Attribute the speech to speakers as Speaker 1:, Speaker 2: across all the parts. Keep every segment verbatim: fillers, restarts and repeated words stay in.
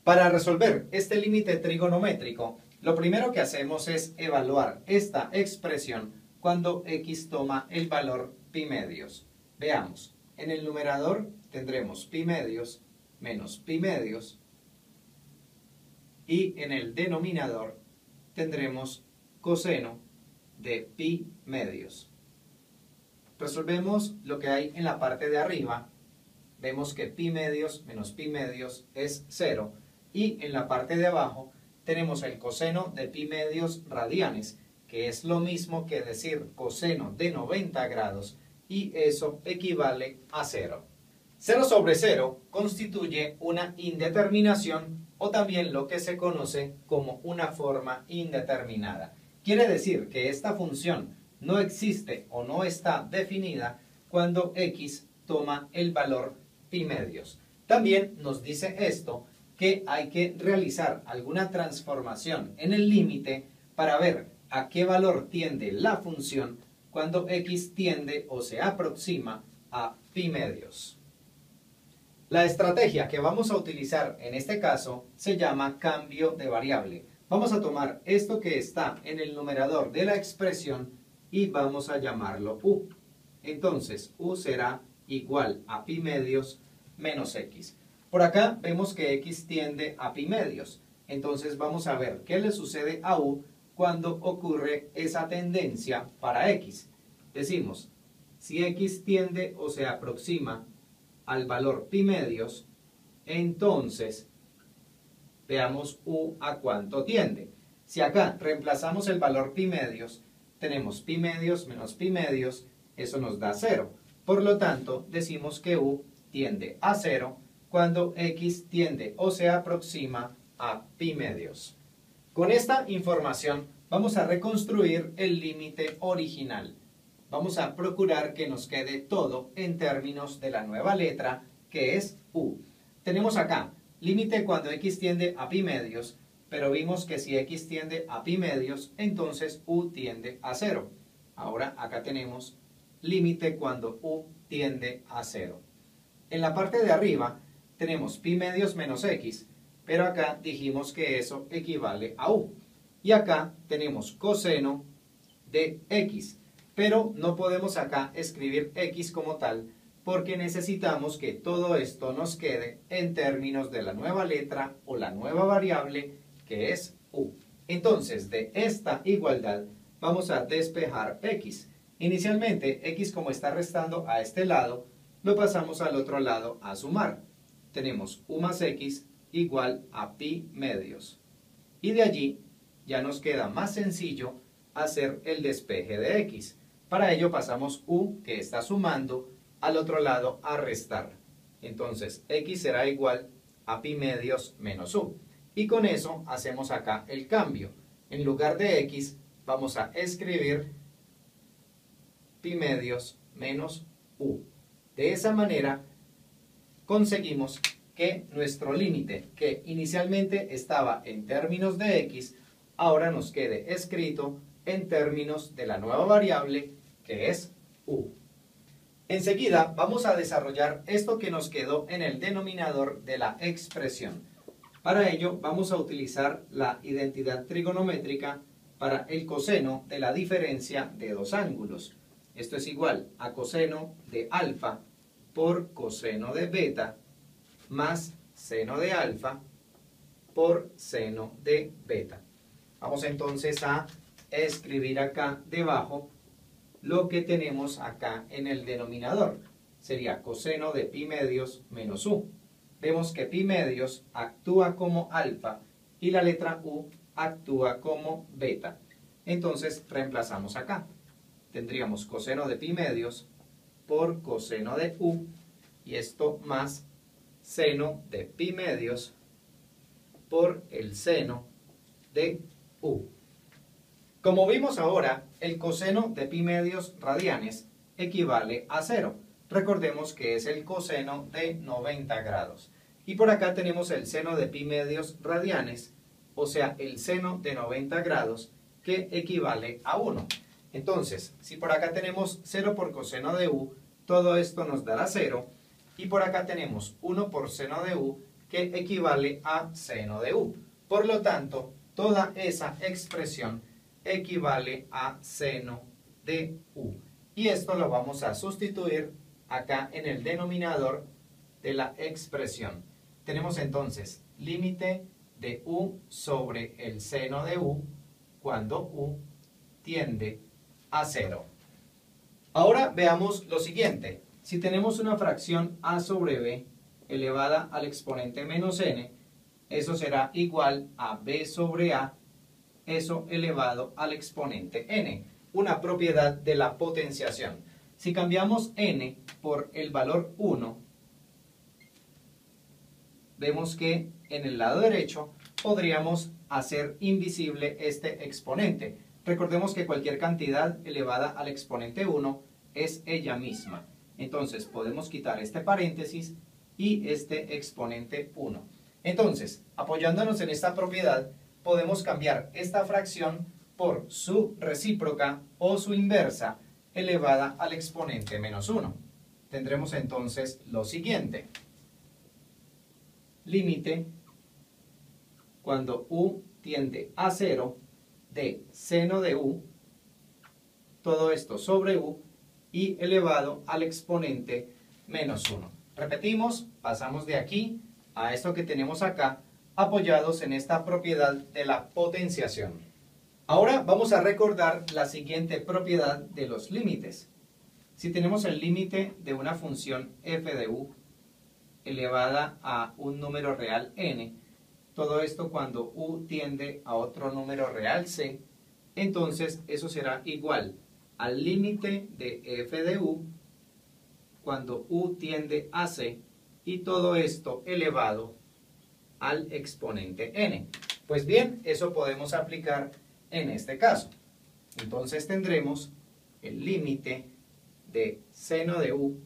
Speaker 1: Para resolver este límite trigonométrico, lo primero que hacemos es evaluar esta expresión cuando x toma el valor pi medios. Veamos, en el numerador tendremos pi medios menos pi medios y en el denominador tendremos coseno de pi medios. Resolvemos lo que hay en la parte de arriba. Vemos que pi medios menos pi medios es cero. Y en la parte de abajo tenemos el coseno de pi medios radianes, que es lo mismo que decir coseno de noventa grados, y eso equivale a cero. cero sobre cero constituye una indeterminación o también lo que se conoce como una forma indeterminada. Quiere decir que esta función no existe o no está definida cuando x toma el valor pi medios. También nos dice esto que hay que realizar alguna transformación en el límite para ver a qué valor tiende la función cuando x tiende o se aproxima a pi medios. La estrategia que vamos a utilizar en este caso se llama cambio de variable. Vamos a tomar esto que está en el numerador de la expresión y vamos a llamarlo u. Entonces u será igual a pi medios menos x. Por acá vemos que x tiende a pi medios. Entonces vamos a ver qué le sucede a u cuando ocurre esa tendencia para x. Decimos, si x tiende o se aproxima al valor pi medios, entonces veamos u a cuánto tiende. Si acá reemplazamos el valor pi medios, tenemos pi medios menos pi medios, eso nos da cero. Por lo tanto, decimos que u tiende a cero cuando x tiende o se aproxima a pi medios. Con esta información vamos a reconstruir el límite original. Vamos a procurar que nos quede todo en términos de la nueva letra que es u. Tenemos acá límite cuando x tiende a pi medios, pero vimos que si x tiende a pi medios, entonces u tiende a cero. Ahora acá tenemos límite cuando u tiende a cero. En la parte de arriba tenemos pi medios menos x, pero acá dijimos que eso equivale a u. Y acá tenemos coseno de x, pero no podemos acá escribir x como tal, porque necesitamos que todo esto nos quede en términos de la nueva letra o la nueva variable que es u. Entonces, de esta igualdad vamos a despejar x. Inicialmente, x como está restando a este lado, lo pasamos al otro lado a sumar. Tenemos u más x igual a pi medios. Y de allí ya nos queda más sencillo hacer el despeje de x. Para ello pasamos u, que está sumando, al otro lado a restar. Entonces, x será igual a pi medios menos u. Y con eso hacemos acá el cambio. En lugar de x, vamos a escribir pi medios menos u. De esa manera, conseguimos que nuestro límite, que inicialmente estaba en términos de x, ahora nos quede escrito en términos de la nueva variable que es u. Enseguida vamos a desarrollar esto que nos quedó en el denominador de la expresión. Para ello vamos a utilizar la identidad trigonométrica para el coseno de la diferencia de dos ángulos. Esto es igual a coseno de alfa por coseno de beta más seno de alfa por seno de beta. Vamos entonces a escribir acá debajo lo que tenemos acá en el denominador. Sería coseno de pi medios menos u. Vemos que pi medios actúa como alfa y la letra u actúa como beta. Entonces reemplazamos acá. Tendríamos coseno de pi medios por coseno de u y esto más seno de pi medios por el seno de u. Como vimos ahora, el coseno de pi medios radianes equivale a cero. Recordemos que es el coseno de noventa grados. Y por acá tenemos el seno de pi medios radianes, o sea, el seno de noventa grados, que equivale a uno. Entonces, si por acá tenemos cero por coseno de u, todo esto nos dará cero. Y por acá tenemos uno por seno de u, que equivale a seno de u. Por lo tanto, toda esa expresión equivale a seno de u. Y esto lo vamos a sustituir acá en el denominador de la expresión. Tenemos entonces límite de u sobre el seno de u cuando u tiende a cero. Ahora veamos lo siguiente. Si tenemos una fracción a sobre b elevada al exponente menos n, eso será igual a b sobre a, eso elevado al exponente n, una propiedad de la potenciación. Si cambiamos n por el valor uno, vemos que en el lado derecho podríamos hacer invisible este exponente. Recordemos que cualquier cantidad elevada al exponente uno es ella misma. Entonces podemos quitar este paréntesis y este exponente uno. Entonces, apoyándonos en esta propiedad, podemos cambiar esta fracción por su recíproca o su inversa elevada al exponente menos uno. Tendremos entonces lo siguiente. Límite cuando u tiende a cero de seno de u, todo esto sobre u, y elevado al exponente menos uno. Repetimos, pasamos de aquí a esto que tenemos acá, apoyados en esta propiedad de la potenciación. Ahora vamos a recordar la siguiente propiedad de los límites. Si tenemos el límite de una función f de u elevada a un número real n, todo esto cuando u tiende a otro número real c, entonces eso será igual al límite de f de u cuando u tiende a c y todo esto elevado al exponente n. Pues bien, eso podemos aplicar en este caso. Entonces tendremos el límite de seno de u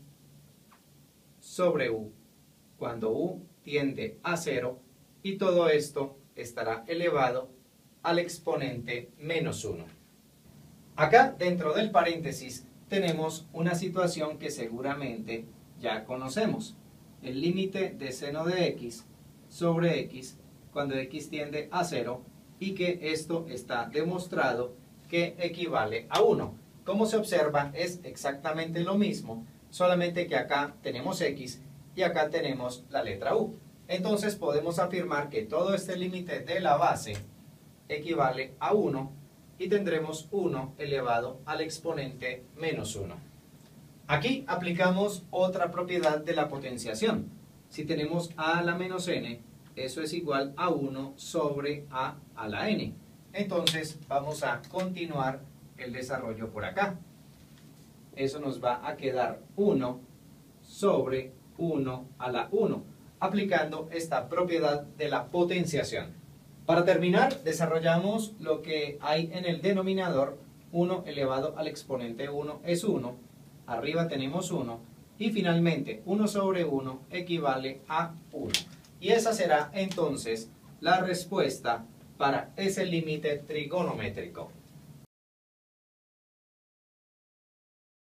Speaker 1: sobre u cuando u tiende a cero y todo esto estará elevado al exponente menos uno. Acá dentro del paréntesis tenemos una situación que seguramente ya conocemos. El límite de seno de x sobre x cuando x tiende a cero y que esto está demostrado que equivale a uno. Como se observa es exactamente lo mismo, solamente que acá tenemos x y acá tenemos la letra u. Entonces podemos afirmar que todo este límite de la base equivale a uno y tendremos uno elevado al exponente menos uno. Aquí aplicamos otra propiedad de la potenciación. Si tenemos a a la menos n, eso es igual a uno sobre a a la n. Entonces vamos a continuar el desarrollo por acá. Eso nos va a quedar uno sobre uno a la uno, aplicando esta propiedad de la potenciación. Para terminar, desarrollamos lo que hay en el denominador. uno elevado al exponente uno es uno, arriba tenemos uno, y finalmente uno sobre uno equivale a uno. Y esa será entonces la respuesta para ese límite trigonométrico.